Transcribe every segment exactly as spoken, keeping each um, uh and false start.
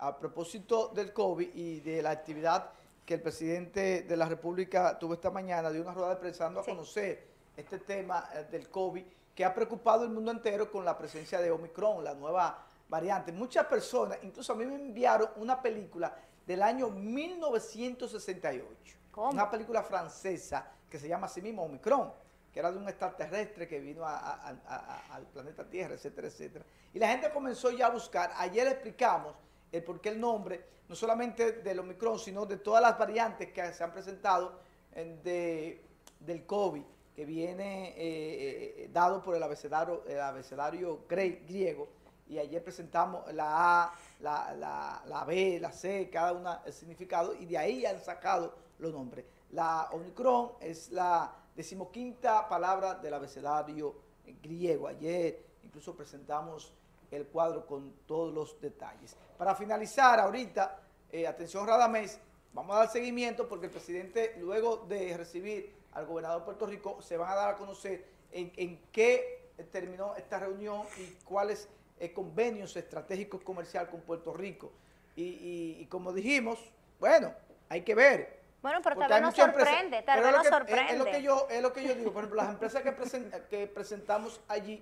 a propósito del COVID y de la actividad que el presidente de la República tuvo esta mañana, dio una rueda de prensa dando a conocer este tema eh, del COVID que ha preocupado el mundo entero con la presencia de Omicron, la nueva variante. Muchas personas, incluso a mí me enviaron una película del año mil novecientos sesenta y ocho. ¿Cómo? Una película francesa que se llama así mismo Omicron, que era de un extraterrestre que vino a, a, a, a, al planeta Tierra, etcétera, etcétera. Y la gente comenzó ya a buscar. Ayer explicamos el por qué el nombre, no solamente del Omicron, sino de todas las variantes que se han presentado en, de, del COVID, que viene eh, eh, dado por el abecedario, el abecedario griego. Y ayer presentamos la A, la, la, la B, la C, cada una el significado, y de ahí han sacado los nombres. La Omicron es la decimoquinta palabra del abecedario griego. Ayer incluso presentamos el cuadro con todos los detalles. Para finalizar ahorita, eh, atención Radamés, vamos a dar seguimiento porque el presidente, luego de recibir al gobernador de Puerto Rico, se van a dar a conocer en, en qué terminó esta reunión y cuáles eh, convenios estratégicos comerciales con Puerto Rico. Y, y, y como dijimos, bueno, hay que ver. Bueno, pero tal vez nos sorprende, tal vez nos sorprende. Es lo que yo, es lo que yo digo, por ejemplo, las empresas que, present, que presentamos allí,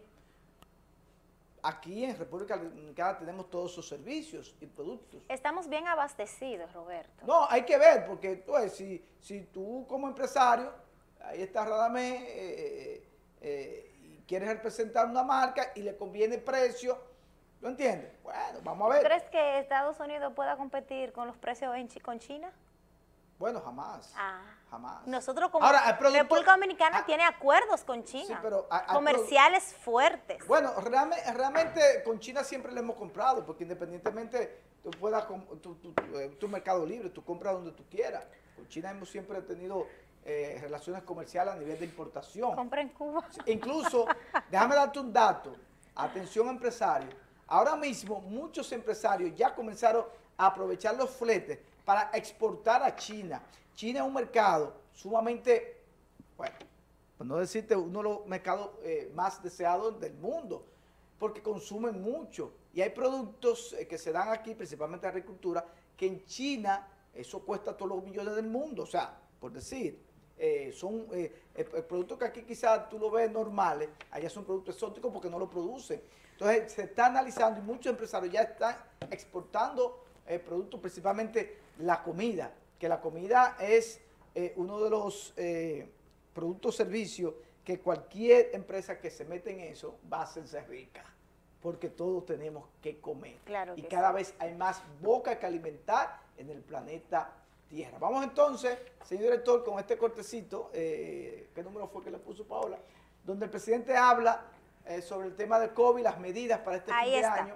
aquí en República Dominicana tenemos todos esos servicios y productos. Estamos bien abastecidos, Roberto. No, hay que ver, porque pues, si, si tú como empresario, ahí está Radamés, eh, eh, y quieres representar una marca y le conviene precio, ¿lo entiendes? Bueno, vamos a ver. ¿Crees que Estados Unidos pueda competir con los precios en, con China? Bueno, jamás, ah. jamás. Nosotros como Ahora, el producto, República Dominicana ah, tiene acuerdos con China, sí, pero, a, a, comerciales fuertes. Bueno, realmente, realmente con China siempre le hemos comprado, porque independientemente tú puedas, tu, tu, tu, tu mercado libre, tú compras donde tú quieras. Con China hemos siempre tenido eh, relaciones comerciales a nivel de importación. Compra en Cuba. Incluso, déjame darte un dato, atención empresario, ahora mismo muchos empresarios ya comenzaron a aprovechar los fletes para exportar a China. China es un mercado sumamente, bueno, por no decirte uno de los mercados eh, más deseados del mundo, porque consumen mucho. Y hay productos eh, que se dan aquí, principalmente agricultura, que en China eso cuesta todos los millones del mundo. O sea, por decir, eh, son eh, eh, productos que aquí quizás tú lo ves normales, allá son productos exóticos porque no lo producen. Entonces se está analizando y muchos empresarios ya están exportando eh, productos, principalmente la comida, que la comida es eh, uno de los eh, productos servicios que cualquier empresa que se mete en eso va a hacerse rica, porque todos tenemos que comer. Claro y que cada sí. vez hay más boca que alimentar en el planeta Tierra. Vamos entonces, señor director, con este cortecito, eh, ¿qué número fue que le puso Paola? Donde el presidente habla eh, sobre el tema del COVID, las medidas para este Ahí fin de está. año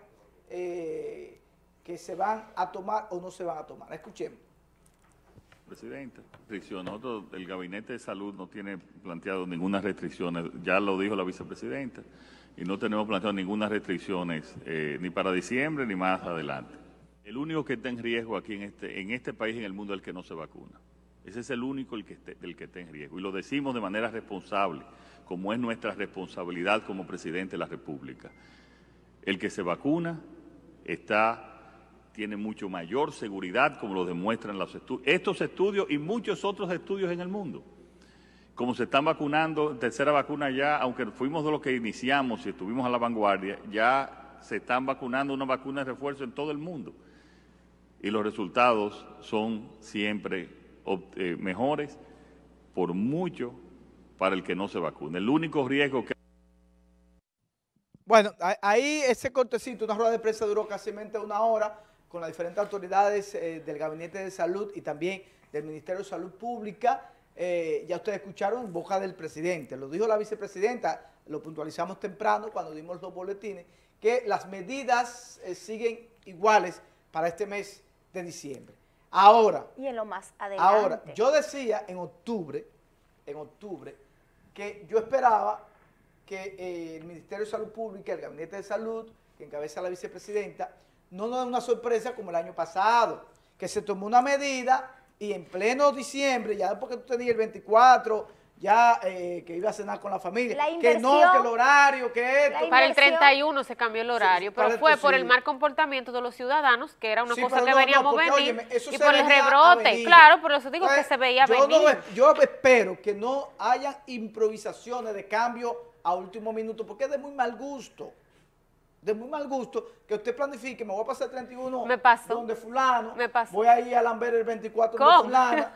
eh, que se van a tomar o no se van a tomar. Escuchemos. Presidente, restricción. Nosotros, el Gabinete de Salud no tiene planteado ninguna restricción, ya lo dijo la vicepresidenta, y no tenemos planteado ninguna restricciones eh, ni para diciembre ni más adelante. El único que está en riesgo aquí en este, en este país y en el mundo es el que no se vacuna. Ese es el único el que esté, el que está en riesgo. Y lo decimos de manera responsable, como es nuestra responsabilidad como presidente de la República. El que se vacuna está... tiene mucho mayor seguridad, como lo demuestran los estudios, estos estudios y muchos otros estudios en el mundo. Como se están vacunando, tercera vacuna ya, aunque fuimos de los que iniciamos y estuvimos a la vanguardia, ya se están vacunando una vacuna de refuerzo en todo el mundo. Y los resultados son siempre eh, mejores, por mucho, para el que no se vacune. El único riesgo que... Bueno, ahí ese cortecito, una rueda de prensa duró casi una hora, con las diferentes autoridades eh, del Gabinete de Salud y también del Ministerio de Salud Pública. Eh, ya ustedes escucharon en boca del presidente, lo dijo la vicepresidenta, lo puntualizamos temprano cuando dimos los boletines, que las medidas eh, siguen iguales para este mes de diciembre. Ahora, y en lo más adelante. Ahora, yo decía en octubre, en octubre, que yo esperaba que eh, el Ministerio de Salud Pública, el Gabinete de Salud, que encabeza la vicepresidenta, no nos da una sorpresa como el año pasado, que se tomó una medida y en pleno diciembre, ya después que tú tenías el veinticuatro, ya eh, que iba a cenar con la familia, La que no, que el horario, que esto. Para el treinta y uno se cambió el horario, Sí, pero para fue esto por sí. el mal comportamiento de los ciudadanos, que era una Sí, cosa pero que no, veníamos no, porque, venir, óyeme, eso y se por el venía a rebrote, venir. claro, por eso digo que Entonces, se veía yo venir. No, yo espero que no hayan improvisaciones de cambio a último minuto, porque es de muy mal gusto. De muy mal gusto que usted planifique, me voy a pasar el treinta y uno Me pasó. donde fulano, Me pasó. voy a ir a Lambert el veinticuatro ¿Cómo? donde fulana.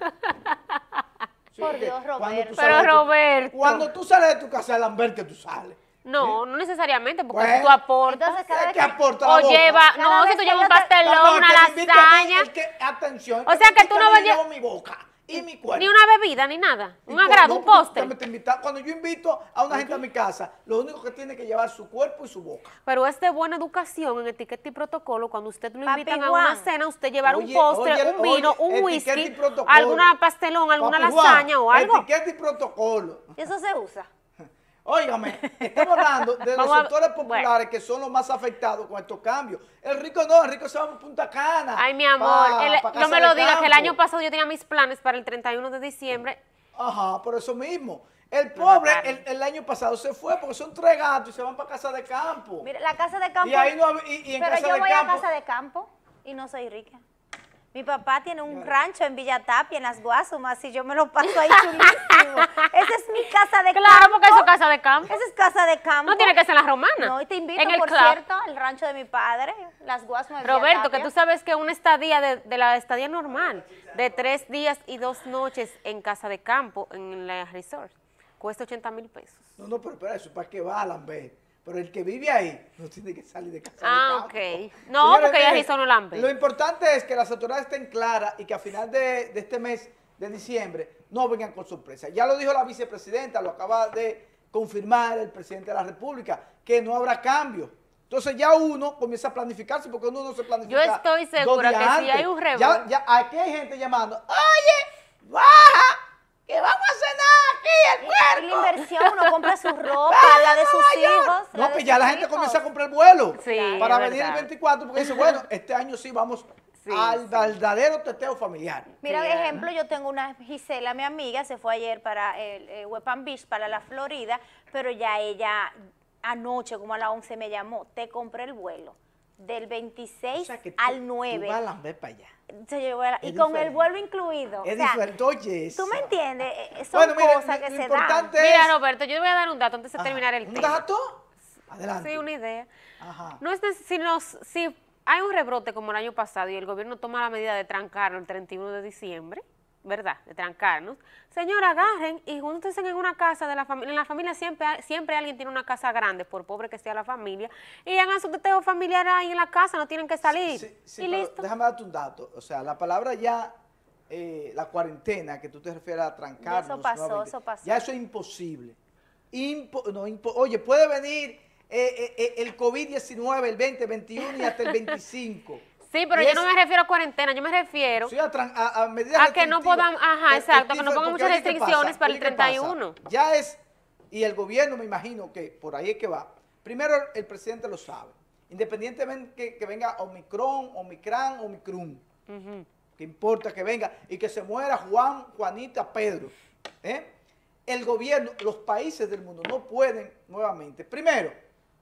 Sí, Por porque Dios, cuando Roberto. tú Pero, sales de tu- Roberto. Cuando tú sales de tu casa de Lambert, que tú sales. No, no necesariamente, porque Bueno, si tú aportas, Entonces, cada vez ¿Qué que- aporta la o boca? lleva, Cada no, vez si tú que llevas yo un te- pastelón, No, no, una el que me invite a mí, lasaña, el que, atención, el O sea, me que invite tú a no mí, vas a llevo lle- mi boca y mi cuerpo. ni una bebida, ni nada, Y un cuando- agrado, un porque postre. usted me está invitando- Cuando yo invito a una gente a mi casa, lo único que tiene que llevar es su cuerpo y su boca. Pero es de buena educación en etiqueta y protocolo. Cuando usted lo Papi invitan a Juan. una cena, usted llevar Oye, un postre, oye, un vino, oye, un etiqueta y whisky, protocolo. alguna pastelón, alguna Papi Juan, lasaña o algo. Etiqueta y protocolo. Y eso se usa. Óigame, estamos hablando de los Vamos a- sectores populares que son los más afectados con estos cambios. El rico no, el rico se va a Punta Cana. Ay, mi amor, pa- el- pa no casa me lo de digas, que el campo. año pasado yo tenía mis planes para el treinta y uno de diciembre. Ajá, por eso mismo. El Me pobre mataron. el, el año pasado se fue porque son tres gatos y se van para casa de campo. Mira, la casa de campo. Y ahí no hab- y- y en pero casa yo de voy campo- a casa de campo y no soy rica. Mi papá tiene un rancho en Villa Tapia, en las Guasumas, y yo me lo paso ahí chulísimo. Esa es mi casa de campo. Claro, porque eso es casa de campo. Esa es casa de campo. No tiene que ser la romana. No, y te invito, en el por club. cierto, al rancho de mi padre, las Guasumas de Villa Roberto, que Tapia. tú sabes que una estadía de, de la estadía normal, de tres días y dos noches en casa de campo, en la resort, cuesta ochenta mil pesos. No, no, pero espera, eso para qué va Lambert. Pero el que vive ahí no tiene que salir de casa Ah, de campo. ok. No, porque ya miren, hizo no Lambert. Lo importante es que las autoridades estén claras y que a final de, de este mes de diciembre no vengan con sorpresa. Ya lo dijo la vicepresidenta, lo acaba de confirmar el presidente de la República, que no habrá cambio. Entonces ya uno comienza a planificarse porque uno no se planifica. Yo estoy dos segura días que si antes. hay un Ya, rebrote. ya aquí hay gente llamando, oye, baja, que vamos a cenar aquí el Y puerco. la inversión, uno compra su ropa, la de sus hijos. No, de pues ya sus la gente hijos. comienza a comprar vuelo Sí, para es venir el verdad. veinticuatro porque dice, bueno, este año sí vamos Sí, al sí. verdadero teteo familiar. Mira, de Claro. ejemplo, yo tengo una Gisela, mi amiga, se fue ayer para el eh, West Palm Beach, para la Florida, pero ya ella anoche, como a las once, me llamó, te compré el vuelo del veintiséis O sea que tú- al nueve. Tú vas a Lambert para allá. Se llevó la- Es y con el diferente. vuelo incluido. Es o sea, diferente, oye. ¿tú me esa. entiendes? Eh, Son Bueno, mire, cosas lo- que lo se importante dan. es- Mira, Roberto, yo te voy a dar un dato antes de Ajá. terminar el ¿Un tema. dato? Adelante. Sí, una idea. Ajá. No es neces- si, nos, si hay un rebrote como el año pasado y el gobierno toma la medida de trancarlo el treinta y uno de diciembre, ¿verdad? De trancarnos. Señor, agarren y júntense en una casa de la familia. En la familia siempre, hay- siempre alguien tiene una casa grande, por pobre que sea la familia, y hagan su teteo familiar ahí en la casa, no tienen que salir. Sí, sí, y pero listo. déjame darte un dato. O sea, la palabra ya, eh, la cuarentena, que tú te refieres a trancarnos. Eso pasó, nuevamente, eso pasó. Ya eso es imposible. Impo- no, impo- Oye, puede venir eh, eh, eh, el COVID diecinueve, el veinte, veintiuno y hasta el veinticinco. Sí, pero Y yo es- no me refiero a cuarentena, yo me refiero Sí, a, tran- a- a medidas a que no restrictivas. podamos- ajá, Es- exacto, es que no difer- pongan porque muchas oye, ¿qué restricciones pasa? para el Oye, ¿qué treinta y pasa? uno. Ya es, y el gobierno me imagino que por ahí es que va. Primero, el presidente lo sabe. Independientemente que, que venga Omicron, Omicron, Omicron. Ujú. Que importa que venga y que se muera Juan, Juanita, Pedro. ¿eh? El gobierno, los países del mundo no pueden nuevamente. Primero,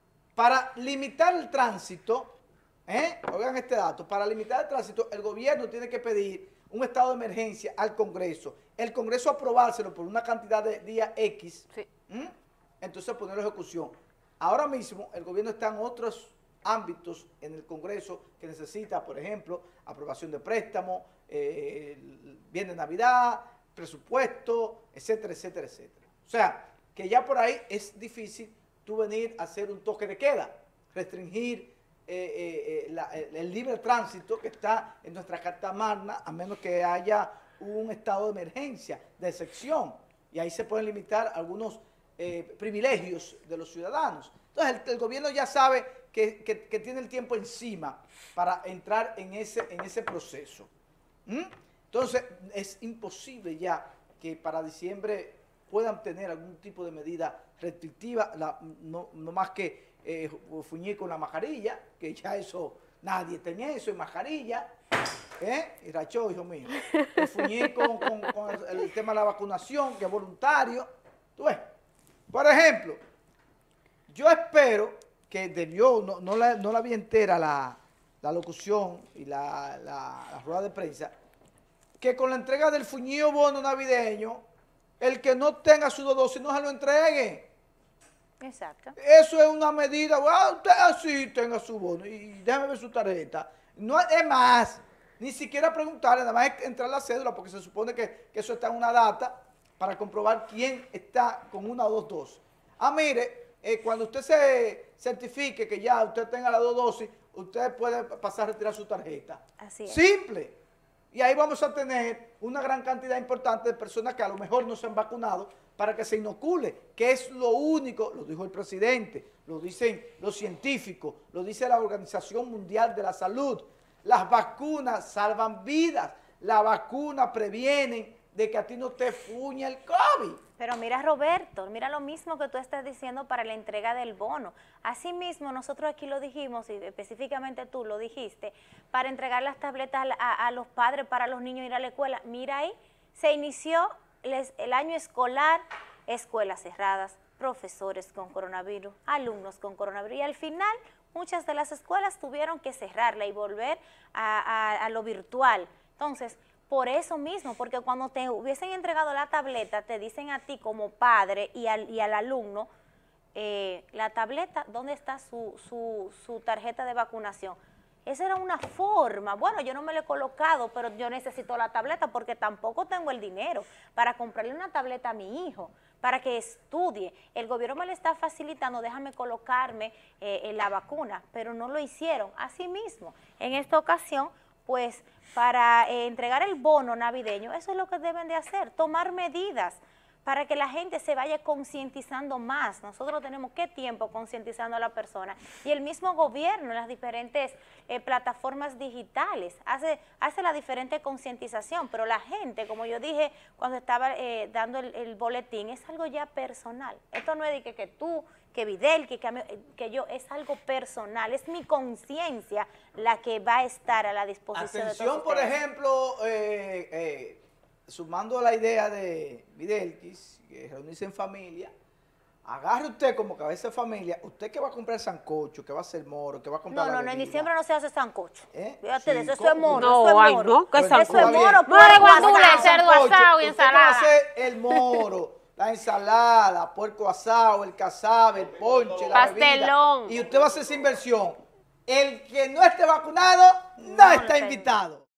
para limitar el tránsito, ¿eh? oigan este dato, para limitar el tránsito, el gobierno tiene que pedir un estado de emergencia al Congreso. El Congreso aprobárselo por una cantidad de días X, Sí. ¿m? entonces ponerlo en ejecución. Ahora mismo el gobierno está en otros ámbitos en el Congreso que necesita, por ejemplo, aprobación de préstamo, eh, el bien de Navidad, presupuesto, etcétera, etcétera, etcétera. O sea, que ya por ahí es difícil tú venir a hacer un toque de queda, restringir eh, eh, eh, la- el, el libre tránsito que está en nuestra Carta Magna, a menos que haya un estado de emergencia, de excepción, y ahí se pueden limitar algunos eh, privilegios de los ciudadanos. Entonces el, el gobierno ya sabe que, que- que tiene el tiempo encima para entrar en ese, en ese proceso. ¿Mm? Entonces es imposible ya que para diciembre puedan tener algún tipo de medida restrictiva, la- no, no más que eh, fuñir con la mascarilla, que ya eso, nadie tenía eso, en mascarilla, ¿eh? Y rachó, hijo mío. Me fuñí con, con, con el, el tema de la vacunación, que es voluntario. ¿Tú ves? Por ejemplo, yo espero que debió, no, no, la, no la vi entera la, la locución y la, la, la rueda de prensa, que con la entrega del fuñido bono navideño, el que no tenga su dosis no se lo entregue. Exacto. Eso es una medida, ah, usted así tenga su bono y déjame ver su tarjeta. No es más, ni siquiera preguntarle, nada más es entrar la cédula, porque se supone que, que eso está en una data para comprobar quién está con una o dos dosis. Ah, mire, eh, cuando usted se certifique que ya usted tenga las dos dosis, usted puede pasar a retirar su tarjeta. Así es. Simple. Y ahí vamos a tener una gran cantidad importante de personas que a lo mejor no se han vacunado para que se inocule, que es lo único, lo dijo el presidente, lo dicen los científicos, lo dice la Organización Mundial de la Salud. Las vacunas salvan vidas, las vacunas previenen de que a ti no te fuña el COVID. Pero mira, Roberto, mira lo mismo que tú estás diciendo para la entrega del bono. Asimismo, nosotros aquí lo dijimos, y específicamente tú lo dijiste, para entregar las tabletas a, a, a los padres, para los niños ir a la escuela. Mira ahí, se inició les, el año escolar, escuelas cerradas, profesores con coronavirus, alumnos con coronavirus, y al final muchas de las escuelas tuvieron que cerrarla y volver a, a, a lo virtual. Entonces, por eso mismo, porque cuando te hubiesen entregado la tableta, te dicen a ti como padre y al, y al alumno, eh, la tableta, ¿dónde está su, su, su tarjeta de vacunación? Esa era una forma, bueno, yo no me la he colocado, pero yo necesito la tableta porque tampoco tengo el dinero para comprarle una tableta a mi hijo, para que estudie. El gobierno me le está facilitando, déjame colocarme eh, en la vacuna, pero no lo hicieron. Asimismo, en esta ocasión, pues para eh, entregar el bono navideño, eso es lo que deben de hacer, tomar medidas para que la gente se vaya concientizando más. Nosotros tenemos qué tiempo concientizando a la persona, y el mismo gobierno en las diferentes eh, plataformas digitales hace, hace la diferente concientización, pero la gente, como yo dije cuando estaba eh, dando el, el boletín, es algo ya personal. Esto no es de que, que tú, que Vidal, que, que, que yo, es algo personal, es mi conciencia la que va a estar a la disposición. Atención, de todos por ustedes. ejemplo, eh, eh, sumando a la idea de Videlquis, que reunirse en familia, agarre usted como cabeza de familia, usted que va a comprar sancocho, que va a hacer moro, que va a comprar No, la no, no, en bebida. diciembre no se hace sancocho. ¿Eh? Fíjate de Sí, eso, eso es ¿cómo? moro, No, eso es ay, moro. no, ¿qué Eso sancocho? es Está moro, bien. puerco Moro, guandule, asado. cerdo Sancocho, asado y usted que va a ensalada. hacer el moro, la ensalada, puerco asado, el casabe, el ponche, la Pastelón. bebida, y usted va a hacer esa inversión. El que no esté vacunado no, No, no está está invitado.